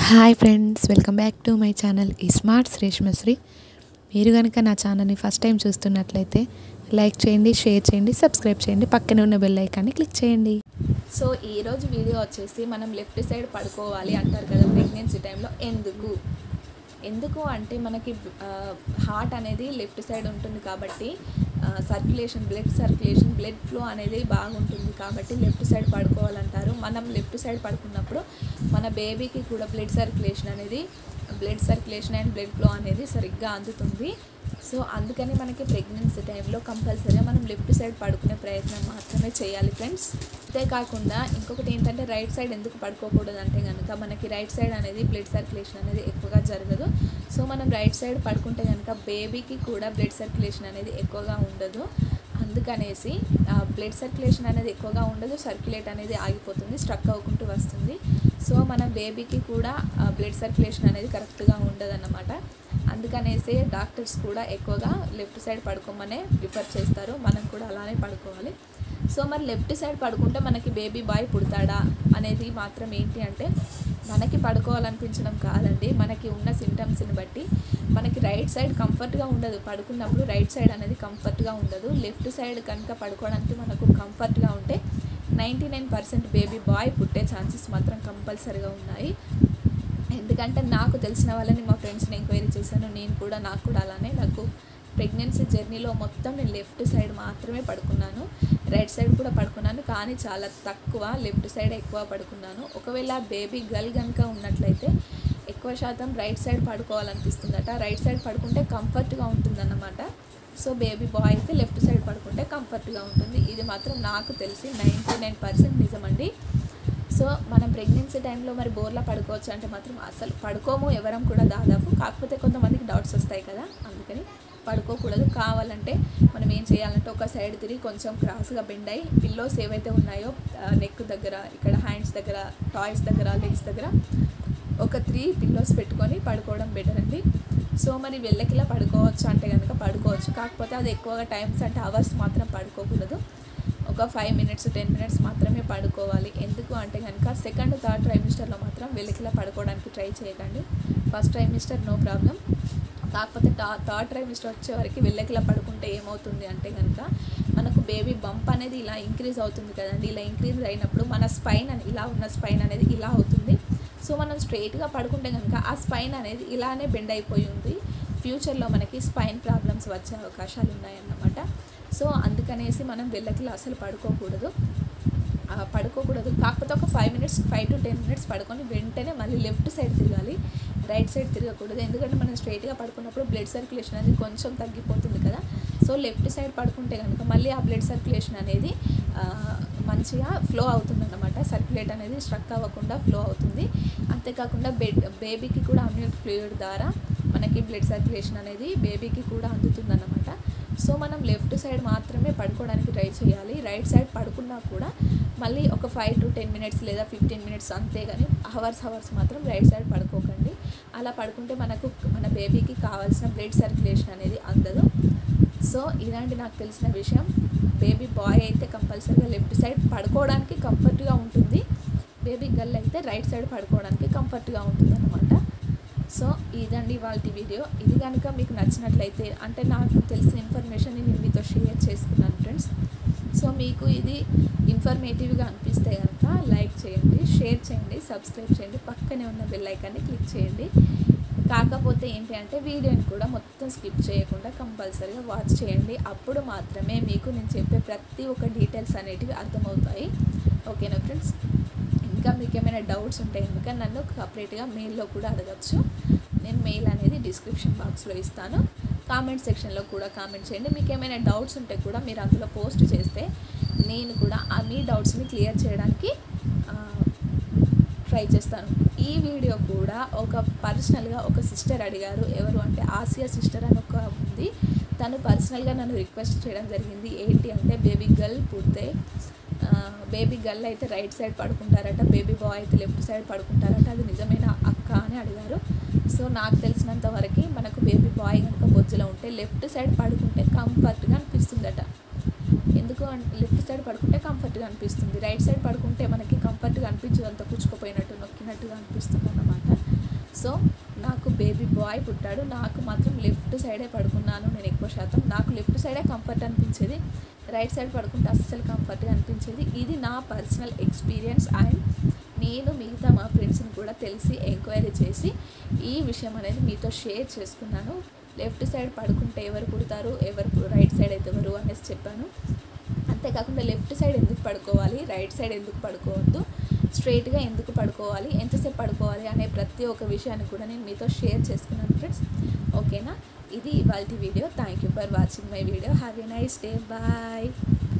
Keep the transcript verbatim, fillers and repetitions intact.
Hi friends, welcome back to my channel smart Shreshmashri. మీరు కనుక నా ఛానల్ని ఫస్ట్ టైం చూస్తున్నట్లయితే లైక్ చేయండి, షేర్ చేయండి, సబ్స్క్రైబ్ చేయండి, పక్కనే ఉన్న బెల్ ఐకాన్ని క్లిక్ చేయండి. సో ఈరోజు వీడియో వచ్చేసి మనం లెఫ్ట్ సైడ్ పడుకోవాలి అంటారు కదా ప్రెగ్నెన్సీ టైంలో. ఎందుకు ఎందుకు అంటే మనకి హార్ట్ అనేది లెఫ్ట్ సైడ్ ఉంటుంది కాబట్టి circulation blood circulation blood flow అనేది బాగుంటుంది కాబట్టి లెఫ్ట్ సైడ్ పడుకోవాలంటారు. మనం లెఫ్ట్ సైడ్ పడుకున్నప్పుడు మన బేబీకి కూడా బ్లడ్ సర్క్యులేషన్ అనేది blood circulation and blood flow అనేది సరిగ్గా అందుతుంది. సో అందుకని మనకి ప్రెగ్నెన్సీ టైంలో కంపల్సరీగా మనం లెఫ్ట్ సైడ్ పడుకునే ప్రయత్నం మాత్రమే చేయాలి ఫ్రెండ్స్. అంతేకాకుండా ఇంకొకటి ఏంటంటే రైట్ సైడ్ ఎందుకు పడుకోకూడదు అంటే కనుక మనకి రైట్ సైడ్ అనేది బ్లడ్ సర్క్యులేషన్ అనేది ఎక్కువగా జరగదు. సో మనం రైట్ సైడ్ పడుకుంటే కనుక బేబీకి కూడా బ్లడ్ సర్క్యులేషన్ అనేది ఎక్కువగా ఉండదు. అందుకనేసి బ్లడ్ సర్క్యులేషన్ అనేది ఎక్కువగా ఉండదు, సర్క్యులేట్ అనేది ఆగిపోతుంది, స్ట్రక్ అవ్వకుంటూ వస్తుంది. సో మన బేబీకి కూడా బ్లడ్ సర్క్యులేషన్ అనేది కరెక్ట్గా ఉండదు అన్నమాట. అందుకనేసి డాక్టర్స్ కూడా ఎక్కువగా లెఫ్ట్ సైడ్ పడుకోమనే ప్రిఫర్ చేస్తారు. మనం కూడా అలానే పడుకోవాలి. సో మరి లెఫ్ట్ సైడ్ పడుకుంటే మనకి బేబీ బాయ్ పుడతాడా అనేది మాత్రం ఏంటి అంటే మనకి పడుకోవాలనిపించడం కాదండి. మనకి ఉన్న సిమ్టమ్స్ని బట్టి మనకి రైట్ సైడ్ కంఫర్ట్గా ఉండదు. పడుకున్నప్పుడు రైట్ సైడ్ అనేది కంఫర్ట్గా ఉండదు. లెఫ్ట్ సైడ్ కనుక పడుకోవడానికి మనకు కంఫర్ట్గా ఉంటే ninety nine percent baby boy పుట్టే ఛాన్సెస్ మాత్రం కంపల్సరీగా ఉన్నాయి. ఎందుకంటే నాకు తెలిసిన వాళ్ళని మా ఫ్రెండ్స్ని ఎంక్వైరీ చేశాను. నేను కూడా నాకు కూడా అలానే నాకు ప్రెగ్నెన్సీ జర్నీలో మొత్తం నేను లెఫ్ట్ సైడ్ మాత్రమే పడుకున్నాను. రైట్ సైడ్ కూడా పడుకున్నాను, కానీ చాలా తక్కువ. లెఫ్ట్ సైడ్ ఎక్కువ పడుకున్నాను. ఒకవేళ బేబీ గర్ల్ కనుక ఉన్నట్లయితే ఎక్కువ శాతం రైట్ సైడ్ పడుకోవాలనిపిస్తుందట. రైట్ సైడ్ పడుకుంటే కంఫర్ట్గా ఉంటుందన్నమాట. సో బేబీ బాయ్ అయితే లెఫ్ట్ సైడ్ పడుకుంటే కంఫర్ట్గా ఉంటుంది. ఇది మాత్రం నాకు తెలిసి నైంటీ నైన్ పర్సెంట్ నిజమండి. సో మనం ప్రెగ్నెన్సీ టైంలో మరి బోర్లా పడుకోవచ్చు అంటే మాత్రం అసలు పడుకోము ఎవరం కూడా దాదాపు. కాకపోతే కొంతమందికి డౌట్స్ వస్తాయి కదా, అందుకని పడుకోకూడదు. కావాలంటే మనం ఏం చేయాలంటే ఒక సైడ్ తిరిగి కొంచెం క్రాస్గా బెండ్ అయ్యి పిల్లోస్ ఏవైతే ఉన్నాయో నెక్ దగ్గర, ఇక్కడ హ్యాండ్స్ దగ్గర, టాయ్స్ దగ్గర, లెగ్స్ దగ్గర ఒక త్రీ పిల్లోస్ పెట్టుకొని పడుకోవడం బెటర్ అండి. సో మరి వెళ్ళకిలా పడుకోవచ్చు అంటే కనుక పడుకోవచ్చు. కాకపోతే అది ఎక్కువగా టైమ్స్ అంటే అవర్స్ మాత్రం పడుకోకూడదు. ఒక ఫైవ్ మినిట్స్ టెన్ మినిట్స్ మాత్రమే పడుకోవాలి. ఎందుకు అంటే కనుక సెకండ్ థర్డ్ ట్రైమిస్టర్లో మాత్రం వెలికిలా పడుకోవడానికి ట్రై చేయకండి. First trimester no problem. కాకపోతే టా థర్డ్ ట్రైమిస్టర్ వచ్చేవరకు వెళ్ళకిలా పడుకుంటే ఏమవుతుంది అంటే కనుక మనకు బేబీ బంప్ అనేది ఇలా ఇంక్రీజ్ అవుతుంది కదండి. ఇలా ఇంక్రీజ్ అయినప్పుడు మన స్పైన్ అని ఇలా ఉన్న స్పైన్ అనేది ఇలా అవుతుంది. సో మనం స్ట్రైట్గా పడుకుంటే కనుక ఆ స్పైన్ అనేది ఇలానే బెండ్ అయిపోయి ఉంది. ఫ్యూచర్లో మనకి స్పైన్ ప్రాబ్లమ్స్ వచ్చే అవకాశాలు ఉన్నాయన్నమాట. సో అందుకనేసి మనం వెళ్ళకిలా అసలు పడుకోకూడదు పడుకోకూడదు కాకపోతే ఒక five minutes five to ten minutes పడుకొని వెంటనే మళ్ళీ లెఫ్ట్ సైడ్ తిరగాలి, రైట్ సైడ్ తిరగకూడదు. ఎందుకంటే మనం స్ట్రైట్గా పడుకున్నప్పుడు బ్లడ్ సర్క్యులేషన్ అనేది కొంచెం తగ్గిపోతుంది కదా. సో లెఫ్ట్ సైడ్ పడుకుంటే కనుక మళ్ళీ ఆ బ్లడ్ సర్క్యులేషన్ అనేది మంచిగా ఫ్లో అవుతుంది అన్నమాట. సర్క్యులేట్ అనేది స్ట్రక్ అవ్వకుండా ఫ్లో అవుతుంది. అంతేకాకుండా బెడ్ బేబీకి కూడా అమ్యూనిటీ ఫ్లూయిడ్ ద్వారా మనకి బ్లడ్ సర్క్యులేషన్ అనేది బేబీకి కూడా అందుతుందన్నమాట. సో మనం లెఫ్ట్ సైడ్ మాత్రమే పడుకోవడానికి ట్రై చేయాలి. రైట్ సైడ్ పడుకున్నా కూడా మళ్ళీ ఒక ఫైవ్ టు టెన్ మినిట్స్ లేదా ఫిఫ్టీన్ మినిట్స్ అంతే, కానీ అవర్స్ అవర్స్ మాత్రం రైట్ సైడ్ పడుకోకండి. అలా పడుకుంటే మనకు మన బేబీకి కావాల్సిన బ్లడ్ సర్క్యులేషన్ అనేది అందదు. సో ఇలాంటి నాకు తెలిసిన విషయం. బేబీ బాయ్ అయితే కంపల్సరీగా లెఫ్ట్ సైడ్ పడుకోవడానికి కంఫర్ట్గా ఉంటుంది. బేబీ గర్ల్ అయితే రైట్ సైడ్ పడుకోవడానికి కంఫర్ట్గా ఉంటుంది అన్నమాట. సో ఇదండి వాళ్ళ వీడియో. ఇది కనుక మీకు నచ్చినట్లయితే అంటే నాకు తెలిసిన ఇన్ఫర్మేషన్ నేను మీతో షేర్ చేసుకున్నాను ఫ్రెండ్స్. సో మీకు ఇది ఇన్ఫర్మేటివ్గా అనిపిస్తే కనుక లైక్ చేయండి, షేర్ చేయండి, సబ్స్క్రైబ్ చేయండి, పక్కనే ఉన్న బెల్ ఐకాన్ని క్లిక్ చేయండి. కాకపోతే ఏంటి అంటే వీడియోని కూడా మొత్తం స్కిప్ చేయకుండా కంపల్సరీగా వాచ్ చేయండి. అప్పుడు మాత్రమే మీకు నేను చెప్పే ప్రతి ఒక్క డీటెయిల్స్ అనేటివి అర్థమవుతాయి. ఓకేనా ఫ్రెండ్స్? ఇంకా మీకు ఏమైనా డౌట్స్ ఉంటే కనుక నన్ను సపరేట్గా మెయిల్లో కూడా అడగచ్చు. నేను మెయిల్ అనేది డిస్క్రిప్షన్ బాక్స్లో ఇస్తాను. కామెంట్ సెక్షన్లో కూడా కామెంట్ చేయండి. మీకు ఏమైనా డౌట్స్ ఉంటే కూడా మీరు అందులో పోస్ట్ చేస్తే నేను కూడా ఆ మీ డౌట్స్ని క్లియర్ చేయడానికి ట్రై చేస్తాను. ఈ వీడియో కూడా ఒక పర్సనల్గా ఒక సిస్టర్ అడిగారు. ఎవరు అంటే ఆసియా సిస్టర్ అని ఒక ఉంది. తను పర్సనల్గా నన్ను రిక్వెస్ట్ చేయడం జరిగింది. ఏంటి అంటే బేబీ గర్ల్ పుడితే బేబీ గర్ల్ అయితే రైట్ సైడ్ పడుకుంటారట, బేబీ బాయ్ అయితే లెఫ్ట్ సైడ్ పడుకుంటారట. అది నిజమైన అక్క అని అడిగారు. సో నాకు తెలిసినంత వరకు మనకు బేబీ బాయ్ కనుక బొజ్జులో ఉంటే లెఫ్ట్ సైడ్ పడుకుంటే కంఫర్ట్గా అనిపిస్తుందట. ఎందుకు లెఫ్ట్ సైడ్ పడుకుంటే కంఫర్ట్గా అనిపిస్తుంది, రైట్ సైడ్ పడుకుంటే మనకి కంఫర్ట్గా అనిపించదు, అంత కూర్చుకుపోయినట్టు నొక్కినట్టుగా అనిపిస్తుంది అన్నమాట. సో నాకు బేబీ బాయ్ పుట్టాడు, నాకు మాత్రం లెఫ్ట్ సైడే పడుకున్నాను నేను ఎక్కువ శాతం. నాకు లెఫ్ట్ సైడే కంఫర్ట్ అనిపించేది, రైట్ సైడ్ పడుకుంటే అస్సలు కంఫర్ట్గా అనిపించేది. ఇది నా పర్సనల్ ఎక్స్పీరియన్స్ అండ్ నేను మిగతా మా ఫ్రెండ్స్ని కూడా తెలిసి ఎంక్వైరీ చేసి ఈ విషయం అనేది మీతో షేర్ చేసుకున్నాను. లెఫ్ట్ సైడ్ పడుకుంటే ఎవరు పుడతారు, ఎవరు రైట్ సైడ్ అయితే ఎవరు అనేసి చెప్పాను. అంతేకాకుండా లెఫ్ట్ సైడ్ ఎందుకు పడుకోవాలి, రైట్ సైడ్ ఎందుకు పడుకోవద్దు, స్ట్రైట్గా ఎందుకు పడుకోవాలి, ఎంతసేపు పడుకోవాలి అనే ప్రతి ఒక్క విషయాన్ని కూడా నేను మీతో షేర్ చేసుకున్నాను ఫ్రెండ్స్. ఓకేనా, ఇది ఇవాల్టి video. Thank you for watching my video. Have a nice day. Bye.